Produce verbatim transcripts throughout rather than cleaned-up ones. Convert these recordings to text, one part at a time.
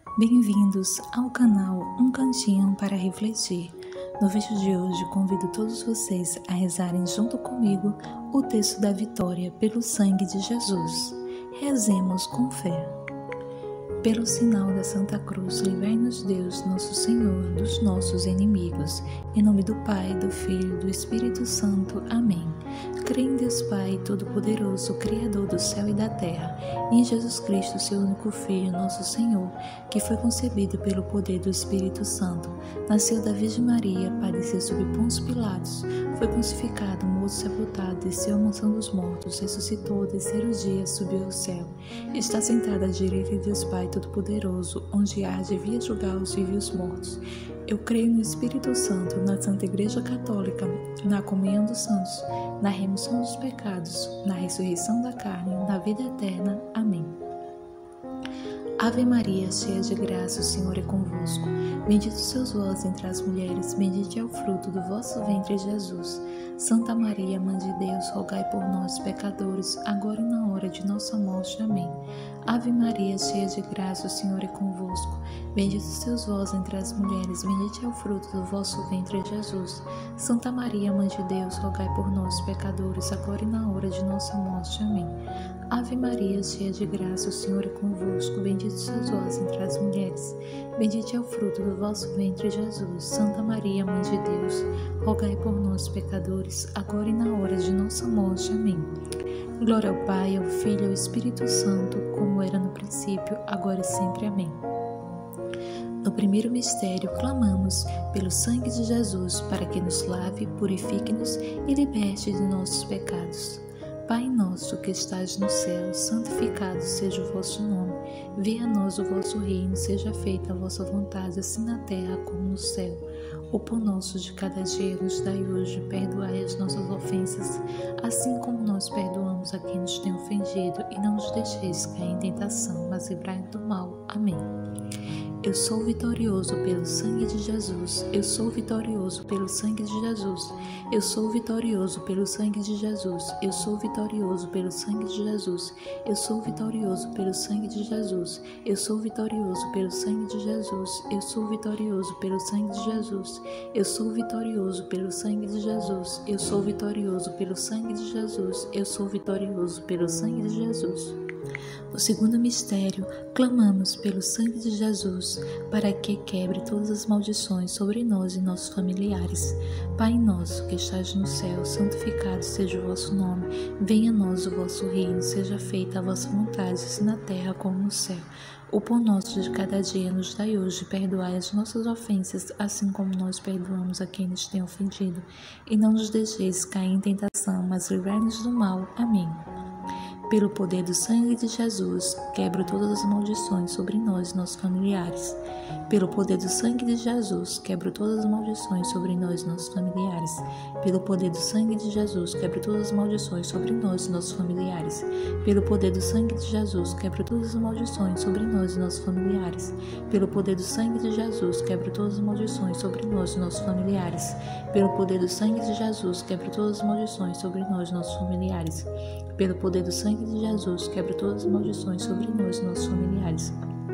Bem-vindos ao canal Um Cantinho para Refletir. No vídeo de hoje, convido todos vocês a rezarem junto comigo o texto da vitória pelo sangue de Jesus. Rezemos com fé. Pelo sinal da Santa Cruz, livrai-nos Deus, nosso Senhor, dos nossos inimigos. Em nome do Pai, do Filho e do Espírito Santo. Amém. Creio em Deus Pai Todo-Poderoso, Criador do céu e da terra, e em Jesus Cristo, seu único Filho, nosso Senhor, que foi concebido pelo poder do Espírito Santo, nasceu da Virgem Maria, padeceu sob Pôncio Pilatos, foi crucificado, morto, sepultado, desceu à mansão dos mortos, ressuscitou, terceiro dia, subiu ao céu, está sentado à direita de Deus Pai Todo-Poderoso, onde há de vir julgar os vivos e os mortos. Eu creio no Espírito Santo, na Santa Igreja Católica, na comunhão dos santos, na remissão dos pecados, na ressurreição da carne, na vida eterna. Amém. Ave Maria, cheia de graça, o Senhor é convosco. Bendito sois vós entre as mulheres, bendito é o fruto do vosso ventre, Jesus. Santa Maria, Mãe de Deus, rogai por nós, pecadores, agora e na hora de nossa morte. Amém. Ave Maria, cheia de graça, o Senhor é convosco. Bendito sois vós entre as mulheres, bendito é o fruto do vosso ventre, Jesus. Santa Maria, Mãe de Deus, rogai por nós, pecadores, agora e na hora de nossa morte. Amém. Ave Maria, cheia de graça, o Senhor é convosco. Bendito sois vós entre as mulheres, bendito é o fruto do vosso ventre, Jesus. Santa Maria, Mãe de Deus, rogai por nós, pecadores, agora e na hora de nossa morte. Amém. Glória ao Pai, ao Filho e ao Espírito Santo, como era no princípio, agora e sempre. Amém. No primeiro mistério, clamamos pelo sangue de Jesus para que nos lave, purifique-nos e liberte de nossos pecados. Pai nosso que estais no céu, santificado seja o vosso nome. Venha a nós o vosso reino, seja feita a vossa vontade, assim na terra como no céu. O pão nosso de cada dia nos dai hoje, perdoai as nossas ofensas, assim como nós perdoamos a quem nos tem ofendido, e não nos deixeis cair em tentação, mas livrai-nos do mal. Amém. Eu sou vitorioso pelo sangue de Jesus. Eu sou vitorioso pelo sangue de Jesus. Eu sou vitorioso pelo sangue de Jesus. Eu sou vitorioso pelo sangue de Jesus. Eu sou vitorioso pelo sangue de Jesus. Eu sou vitorioso pelo sangue de Jesus. Eu sou vitorioso pelo sangue de Jesus. Eu sou vitorioso pelo sangue de Jesus. Eu sou vitorioso pelo sangue de Jesus. Eu sou vitorioso pelo sangue de Jesus. No segundo mistério, clamamos pelo sangue de Jesus para que quebre todas as maldições sobre nós e nossos familiares. Pai nosso que estás no céu, santificado seja o vosso nome. Venha a nós o vosso reino, seja feita a vossa vontade, assim na terra como no céu. O pão nosso de cada dia nos dai hoje, perdoai as nossas ofensas, assim como nós perdoamos a quem nos tem ofendido. E não nos deixeis cair em tentação, mas livrai-nos do mal. Amém. Pelo poder do sangue de Jesus, quebro todas as maldições sobre nós e nossos familiares. Pelo poder do sangue de Jesus, quebro todas as maldições sobre nós e nossos familiares. Pelo poder do sangue de Jesus, quebro todas as maldições sobre nós e nossos familiares. Pelo poder do sangue de Jesus, quebro todas as maldições sobre nós e nossos familiares. Pelo poder do sangue de Jesus, quebro todas as maldições sobre nós e nossos familiares. Pelo poder do sangue de Jesus, quebro todas as maldições sobre nós e nossos familiares. Pelo poder do sangue de Jesus, quebra todas as maldições sobre nós e nossos familiares.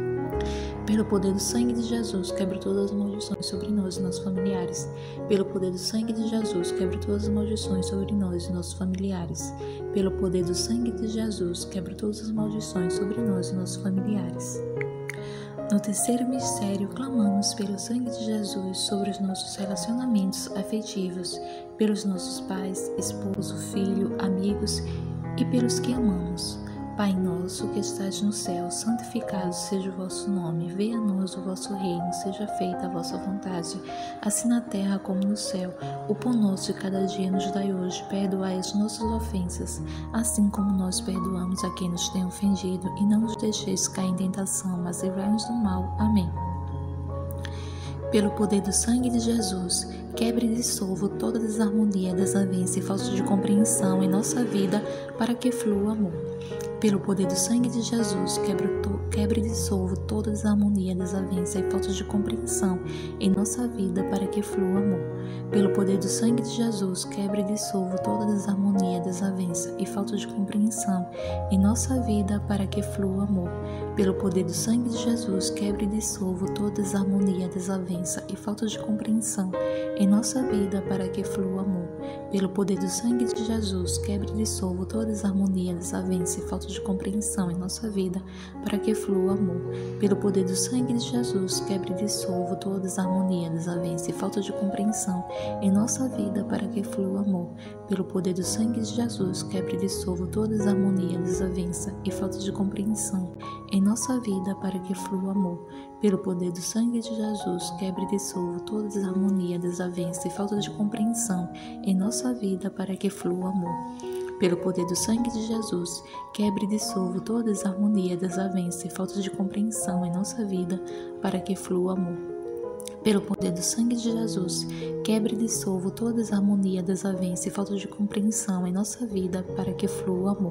Pelo poder do sangue de Jesus, quebra todas as maldições sobre nós e nossos familiares. Pelo poder do sangue de Jesus, quebra todas as maldições sobre nós e nossos familiares. Pelo poder do sangue de Jesus, quebra todas as maldições sobre nós e nossos familiares. No terceiro mistério, clamamos pelo sangue de Jesus sobre os nossos relacionamentos afetivos, pelos nossos pais, esposo, filho, amigos e pelos que amamos. Pai nosso que estás no céu, santificado seja o vosso nome. Venha a nós o vosso reino, seja feita a vossa vontade, assim na terra como no céu. O pão nosso de cada dia nos dai hoje, perdoai as nossas ofensas, assim como nós perdoamos a quem nos tem ofendido, e não nos deixeis cair em tentação, mas livrai-nos do mal. Amém. Pelo poder do sangue de Jesus, quebre e dissolva toda desarmonia, desavença e falta de compreensão em nossa vida, para que flua o amor. Pelo poder do sangue de Jesus, quebra, quebra e dissolvo toda desarmonia, desavença e falta de compreensão em nossa vida para que flua amor. Pelo poder do sangue de Jesus, quebra e dissolvo toda desarmonia, desavença e falta de compreensão em nossa vida para que flua amor. Pelo poder do sangue de Jesus, quebra e dissolvo toda desarmonia, desavença e falta de compreensão em nossa vida para que flua amor. Pelo poder do sangue de Jesus, quebra e dissolvo toda desarmonia, desavença e falta de compreensão em nossa vida para que flua amor. Pelo poder do sangue de Jesus, quebra e dissolvo toda desarmonia, desavença e falta de compreensão em nossa vida para que flua amor. Pelo poder do sangue de Jesus, quebra e dissolvo toda desarmonia, desavença e falta de compreensão em nossa vida para que flua amor. Pelo poder do sangue de Jesus, quebra e dissolvo toda desarmonia, desavença e falta de compreensão em nossa vida para que flua amor. Pelo poder do sangue de Jesus, quebra e dissolvo toda desarmonia, desavença e falta de compreensão em nossa vida para que flua amor. Pelo poder do sangue de Jesus, quebra e dissolvo toda desarmonia, desavença e falta de compreensão em nossa vida para que flua amor.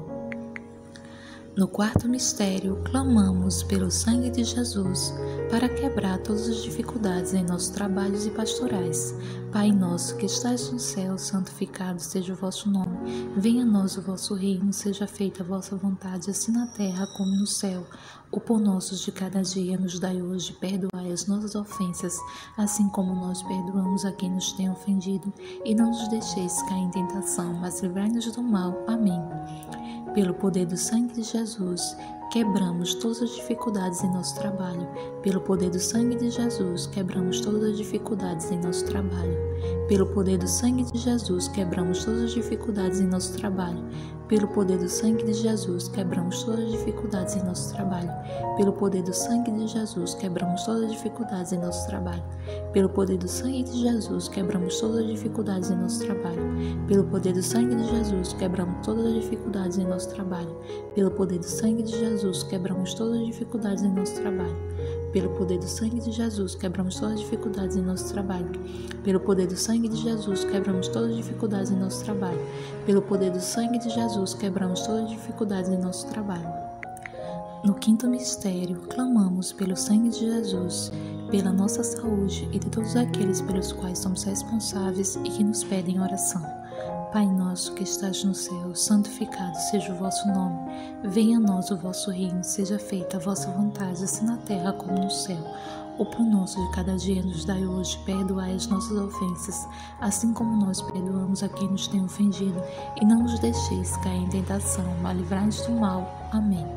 No quarto mistério, clamamos pelo sangue de Jesus para quebrar todas as dificuldades em nossos trabalhos e pastorais. Pai nosso que estás no céu, santificado seja o vosso nome. Venha a nós o vosso reino, seja feita a vossa vontade, assim na terra como no céu. O pão nosso de cada dia nos dai hoje, perdoai as nossas ofensas, assim como nós perdoamos a quem nos tem ofendido. E não nos deixeis cair em tentação, mas livrai-nos do mal. Amém. Pelo poder do sangue de Jesus, quebramos todas as dificuldades em nosso trabalho. Pelo poder do sangue de Jesus, quebramos todas as dificuldades em nosso trabalho. Pelo poder do sangue de Jesus, quebramos todas as dificuldades em nosso trabalho. Pelo poder do sangue de Jesus, quebramos todas as dificuldades em nosso trabalho. Pelo poder do sangue de Jesus, quebramos todas as dificuldades em nosso trabalho. Pelo poder do sangue de Jesus, quebramos todas as dificuldades em nosso trabalho. Pelo poder do sangue de Jesus, quebramos todas as dificuldades em nosso trabalho. Pelo poder do sangue de Jesus, quebramos todas as dificuldades em nosso trabalho. Pelo poder do sangue de Jesus, quebramos todas as dificuldades em nosso trabalho. Pelo poder do sangue de Jesus, quebramos todas as dificuldades em nosso trabalho. Pelo poder do sangue de Jesus, quebramos todas as dificuldades em nosso trabalho. No quinto mistério, clamamos pelo sangue de Jesus, pela nossa saúde e de todos aqueles pelos quais somos responsáveis e que nos pedem oração. Pai nosso que estás no céu, santificado seja o vosso nome. Venha a nós o vosso reino, seja feita a vossa vontade, assim na terra como no céu. O pão nosso de cada dia nos dai hoje, perdoai as nossas ofensas, assim como nós perdoamos a quem nos tem ofendido. E não nos deixeis cair em tentação, mas livrai-nos do mal. Amém.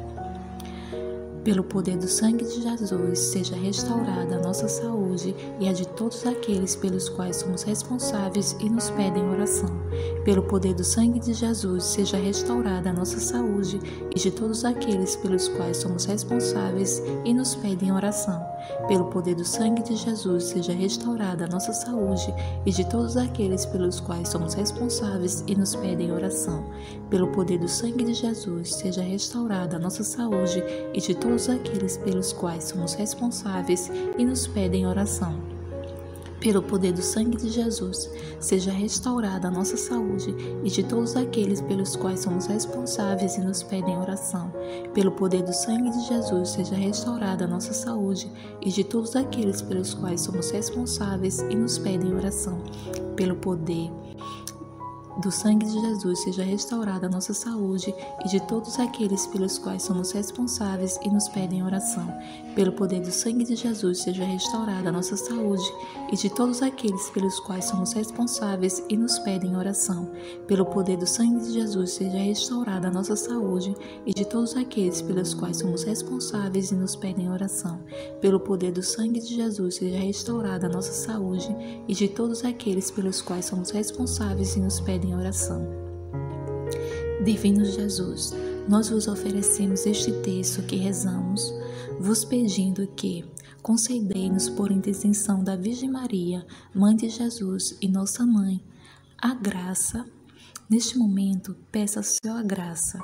Pelo poder do sangue de Jesus, seja restaurada a nossa saúde e a de todos aqueles pelos quais somos responsáveis e nos pedem oração. Pelo poder do sangue de Jesus, seja restaurada a nossa saúde e de todos aqueles pelos quais somos responsáveis e nos pedem oração. Pelo poder do sangue de Jesus, seja restaurada a nossa saúde e de todos aqueles pelos quais somos responsáveis e nos pedem oração. Pelo poder do sangue de Jesus, seja restaurada a nossa saúde e de todos aqueles pelos quais somos responsáveis e nos pedem oração. Pelo poder do sangue de Jesus, seja restaurada a nossa saúde e de todos aqueles pelos quais somos responsáveis e nos pedem oração. Pelo poder do sangue de Jesus, seja restaurada a nossa saúde e de todos aqueles pelos quais somos responsáveis e nos pedem oração. Pelo poder do sangue de Jesus, seja restaurada a nossa saúde e de todos aqueles pelos quais somos responsáveis e nos pedem oração. Pelo poder do sangue de Jesus, seja restaurada a nossa saúde e de todos aqueles pelos quais somos responsáveis e nos pedem oração. Pelo poder do sangue de Jesus, seja restaurada a nossa saúde e de todos aqueles pelos quais somos responsáveis e nos pedem oração. Pelo poder do sangue de Jesus, seja restaurada a nossa saúde e de todos aqueles pelos quais somos responsáveis e nos pedem oração. Divino Jesus, nós vos oferecemos este texto que rezamos, vos pedindo que concedei-nos por intercessão da Virgem Maria, Mãe de Jesus e nossa Mãe, a graça. Neste momento, peça ao Senhor a graça.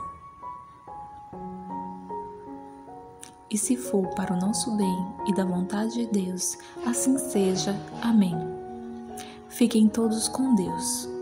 E se for para o nosso bem e da vontade de Deus, assim seja. Amém. Fiquem todos com Deus.